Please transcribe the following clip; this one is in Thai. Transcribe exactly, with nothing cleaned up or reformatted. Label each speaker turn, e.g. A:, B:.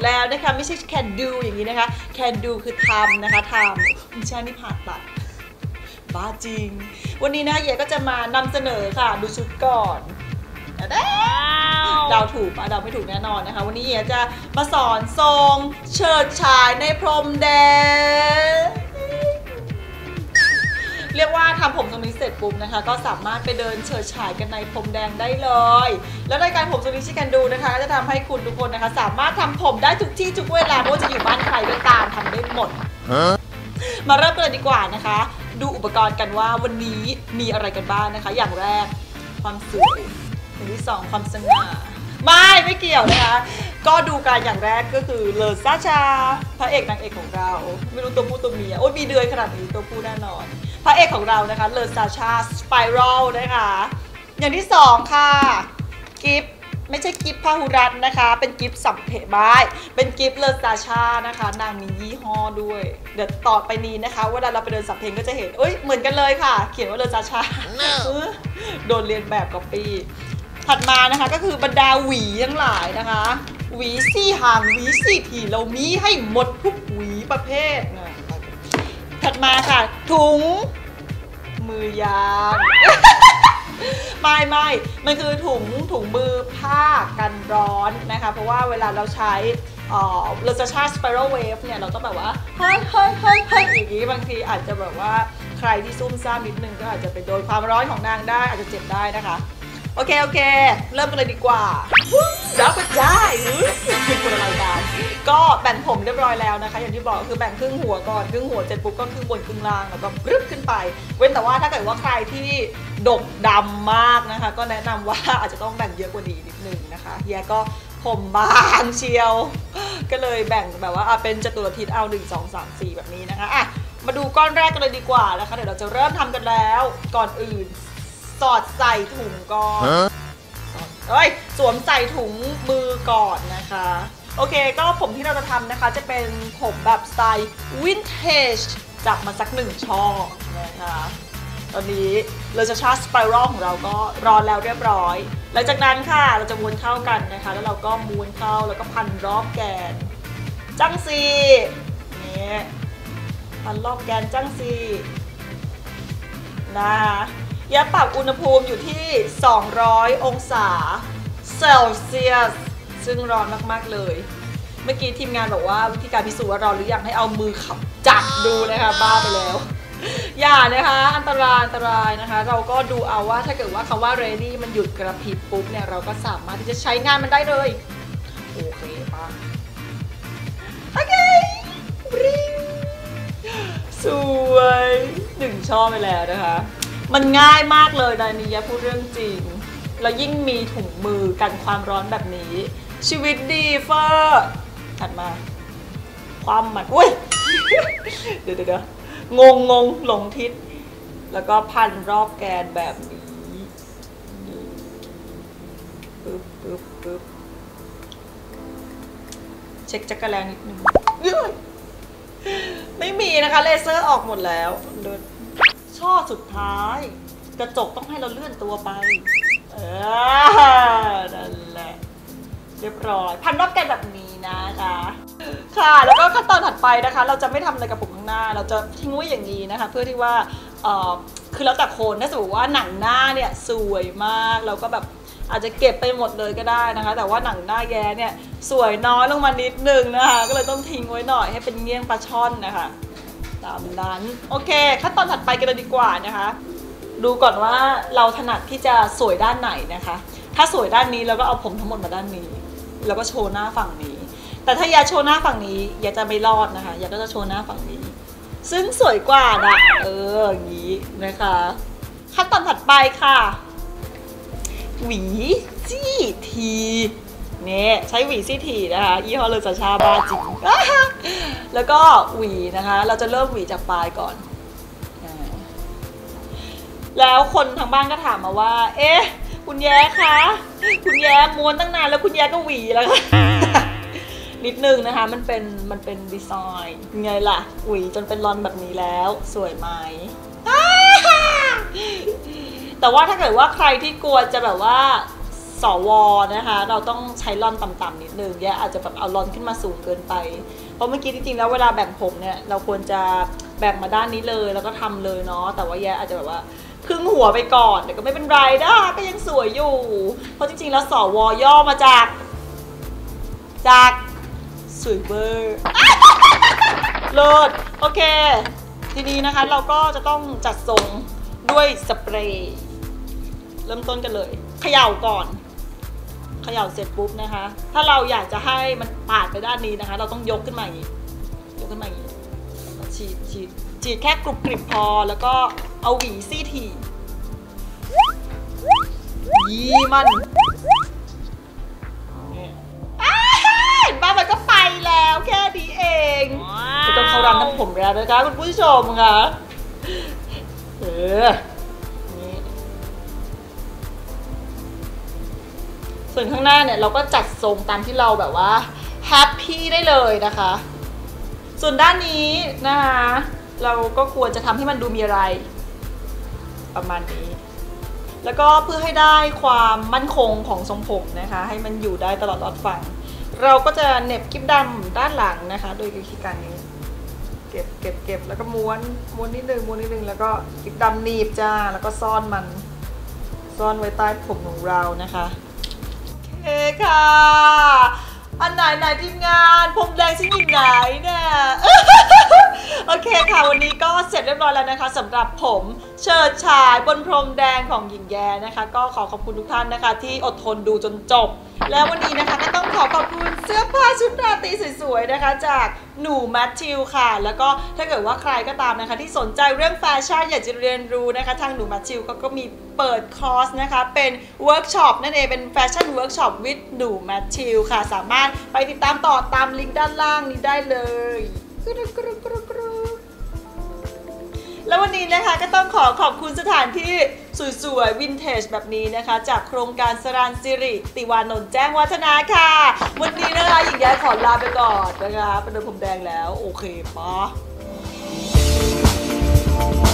A: แล้วนะคะไม่ใช่ can do อย่างนี้นะคะ can do คือทำนะคะทำไม่ใช่นี่ผ่าตัดบ้าจริงวันนี้นะเย่ก็จะมานำเสนอค่ะดูชุดก่อนเดาถูกปะเดาไม่ถูกแน่นอนนะคะวันนี้เย่จะมาสอนทรงเฉิดฉายในพรมแดงเรียกว่าทำผมทรงนี้เสร็จปุ๊บนะคะก็สามารถไปเดินเฉิดฉายกันในพรมแดงได้เลยแล้วรายการผมทรงนี้ที่กันดูนะคะจะทำให้คุณทุกคนนะคะสามารถทำผมได้ทุกที่ทุกเวลาไม่ว่าจะอยู่บ้านใครก็ตามทำได้หมดมาเริ่มกันเลยดีกว่านะคะดูอุปกรณ์กันว่าวันนี้มีอะไรกันบ้างนะคะอย่างแรกความสวยอย่างที่สองความสง่าไม่ไม่เกี่ยวนะคะก็ดูการอย่างแรกก็คือเลอซาชาพระเอกนางเอกของเราไม่รู้ตัวผู้ตัวเมียโอ้ยมีเดือยขนาดนี้ตัวผู้แน่นอนพระเอกของเรานะคะเลอซาชาสไปรัลนะคะอย่างที่สองค่ะกิฟไม่ใช่กิฟพาหุรัตนะคะเป็นกิฟสัมเพบายเป็นกิฟเลอซาชานะคะนางมียี่ห้อด้วยเดี๋ยวต่อไปนี้นะคะเวลาเราไปเดินสัมเพงก็จะเห็นเอ้ยเหมือนกันเลยค่ะเขียนว่าเลอซาชา โดนเรียนแบบก๊อปปี้ถัดมานะคะก็คือบรรดาหวีทั้งหลายนะคะหวีซี่หางหวีซี่ทีเรามีให้หมดทุกหวีประเภทนะถัดมาค่ะถุงมือยางไม่ไม่มันคือถุงถุงมือผ้ากันร้อนนะคะเพราะว่าเวลาเราใช้เอ่อเราจะใช้สไปรัลเวฟเนี่ยเราต้องแบบว่าเฮ้ยเฮ้ยเฮ้ยเฮ้ยอย่างนี้บางทีอาจจะแบบว่าใครที่ซุ่มซ่ามนิดนึงก็อาจจะไปโดนความร้อนของนางได้อาจจะเจ็บได้นะคะโอเคโอเคเริ่มกันเลยดีกว่ารับก็ได้เป็นคนอะไรกันก็แบ่งผมเรียบร้อยแล้วนะคะอย่างที่บอกคือแบ่งครึ่งหัวก่อนครึ่งหัวเสร็จปุ๊บก็ครึ่งบนครึ่งล่างแล้วก็ปรึ๊บขึ้นไปเว้นแต่ว่าถ้าเกิดว่าใครที่ดกดำมากนะคะก็แนะนำว่าอาจจะต้องแบ่งเยอะกว่านี้นิดนึงนะคะแย่ก็ผมบางเชียวก็เลยแบ่งแบบว่าเป็นจตุรทิศเอาหนึ่งสองสามสี่แบบนี้นะคะอ่ะมาดูก้อนแรกกันเลยดีกว่านะคะเดี๋ยวเราจะเริ่มทำกันแล้วก่อนอื่นสอดใส่ถุงก่อนเอ้ยสวมใส่ถุงมือก่อนนะคะโอเคก็ผมที่เราจะทำนะคะจะเป็นผมแบบสไตล์วินเทจจับมาสักหนึ่งช่อนะคะตอนนี้เราจะชาร์จสไปรัลของเราก็ร้อนแล้วเรียบร้อยหลังจากนั้นค่ะเราจะม้วนเข้ากันนะคะแล้วเราก็ม้วนเข้าแล้วก็พันรอบแกนจังซีนี่พันรอบแกนจังซีนะยาปรับอุณหภูมิอยู่ที่สองร้อยองศาเซลเซียสซึ่งร้อนมากๆเลยเมื่อกี้ทีมงานบอกว่าวิธีการพิสูจน์ว่าร้อนหรือยังให้เอามือขับจับดูนะคะบ้าไปแล้วอย่านะคะอันตรายอันตรายนะคะเราก็ดูเอาว่าถ้าเกิดว่าคำว่า ready มันหยุดกระพริบปุ๊บเนี่ยเราก็สามารถที่จะใช้งานมันได้เลยโอเคป่ะโอเคสวยหนึ่งช่อไปแล้วนะคะมันง่ายมากเลยนะนี่ยพูดเรื่องจริงแล้วยิ่งมีถุงมือกันความร้อนแบบนี้ชีวิตดีเฟอร์ถัดมาความหมัดอุ้ยเดี๋ยวเดี๋ยวงงงงหลงทิศแล้วก็พันรอบแกนแบบนี้ปึ๊บปึ๊บปึ๊บเช็คจักรแลนิดนึงไม่มีนะคะเลเซอร์ออกหมดแล้วช่อสุดท้ายกระจกต้องให้เราเลื่อนตัวไปเออนั่นแหละเรียบร้อยพันรอบแกนแบบนี้นะคะค่ะแล้วก็ขั้นตอนถัดไปนะคะเราจะไม่ทำอะไรกับผมข้างหน้าเราจะทิ้งไว้อย่างนี้นะคะเพื่อที่ว่าเออคือแล้วแต่คนถ้าสมมติว่าหนังหน้าเนี่ยสวยมากเราก็แบบอาจจะเก็บไปหมดเลยก็ได้นะคะแต่ว่าหนังหน้าแย้เนี่ยสวยน้อยลงมานิดนึงนะคะก็เลยต้องทิ้งไว้หน่อยให้เป็นเงี้ยงปลาช่อนนะคะตามนั้นโอเคขั้นตอนถัดไปกันเลยดีกว่านะคะดูก่อนว่าเราถนัดที่จะสวยด้านไหนนะคะถ้าสวยด้านนี้เราก็เอาผมทั้งหมดมาด้านนี้แล้วก็โชว์หน้าฝั่งนี้แต่ถ้ายาโชว์หน้าฝั่งนี้ยาจะไม่รอดนะคะยาก็จะโชว์หน้าฝั่งนี้ซึ่งสวยกว่านะเอออย่างนี้นะคะขั้นตอนถัดไปค่ะหวีซี่ทีเนี่ยใช้หวีซี่ทีนะคะยี่ห้อเลอซาชาบ้าจริงแล้วก็หวีนะคะเราจะเริ่มหวีจากปลายก่อนแล้วคนทางบ้านก็ถามมาว่าเอ๊ะคุณแย้คะคุณแย้ม้วนตั้งนานแล้วคุณแย้ก็หวีแล้วค่ะนิดนึงนะคะมันเป็นมันเป็นดีไซน์ไงล่ะหวีจนเป็นรอนแบบนี้แล้วสวยไหมแต่ว่าถ้าเกิดว่าใครที่กลัวจะแบบว่าสวนะคะเราต้องใช้ลอนต่ำๆนิดนึงแย่อาจจะแบบเอาลอนขึ้นมาสูงเกินไปเพราะเมื่อกี้จริงๆแล้วเวลาแบ่งผมเนี่ยเราควรจะแบ่งมาด้านนี้เลยแล้วก็ทำเลยเนาะแต่ว่าแย่อาจจะแบบว่าครึ่งหัวไปก่อนแต่ก็ไม่เป็นไรนะก็ยังสวยอยู่เพราะจริงๆแล้วสวย่อมาจากจากสวยเวอร์เลิศโอเคทีนี้นะคะเราก็จะต้องจัดทรงด้วยสเปรย์เริ่มต้นกันเลยเขย่าก่อนเขย่าเสร็จปุ๊บนะคะถ้าเราอยากจะให้มันปาดไปด้านนี้นะคะเราต้องยกขึ้นมาอย่างนี้ยกขึ้นมาอย่างนี้ฉีดฉีดฉีดแค่กรุบกริบพอแล้วก็เอาหวีซี่ทียี่มันเห็นป่ะมันก็ไปแล้วแค่นี้เองไม่ต้องเข้าร้านทำผมแล้วนะคะคุณผู้ชมค่ะเออนี่ส่วนข้างหน้าเนี่ยเราก็จัดทรงตามที่เราแบบว่าแฮปปี้ได้เลยนะคะส่วนด้านนี้นะคะเราก็ควรจะทำให้มันดูมีอะไรประมาณนี้แล้วก็เพื่อให้ได้ความมั่นคงของทรงผมนะคะให้มันอยู่ได้ตลอดรอดฝั่งเราก็จะเหน็บกิ๊บดำด้านหลังนะคะโดยวิธีการนี้เก็บเก็บเก็บแล้วก็ม้วนม้วนนิดนึงม้วนนิดนึงแล้วก็กิ๊บดำหนีบจ้าแล้วก็ซ่อนมันซ่อนไว้ใต้ผมของเรานะคะโอเคค่ะอันไหนไหนทีมงานผมแดงชิ้นอยู่ไหนเนี่ยโอเคค่ะวันนี้ก็เสร็จเรียบร้อยแล้วนะคะสำหรับผมเฉิดฉายบนพรมแดงของหญิงแย้นะคะก็ขอขอบคุณทุกท่านนะคะที่อดทนดูจนจบแล้ววันนี้นะคะก็ต้องขอขอบคุณเสื้อผ้าชุดราตรีสวยๆนะคะจากหนูแมทธิวค่ะแล้วก็ถ้าเกิดว่าใครก็ตามนะคะที่สนใจเรื่องแฟชั่นอยากจะเรียนรู้นะคะทางหนูแมทธิวก็ก็มีเปิดคอร์สนะคะเป็นเวิร์กช็อปนั่นเองเป็นแฟชั่นเวิร์กช็อปวิดหนูแมทธิวค่ะสามารถไปติดตามต่อตามลิงก์ด้านล่างนี้ได้เลยแล้ววันนี้นะคะก็ต้องขอขอบคุณสถานที่สวยๆวินเทจแบบนี้นะคะจากโครงการสรานสิริติวานนท์แจ้งวัฒนาค่ะวันนี้นะคะหญิงแย้ขอลาไปก่อนนะคะเป็นเดินผมแดงแล้วโอเคปะ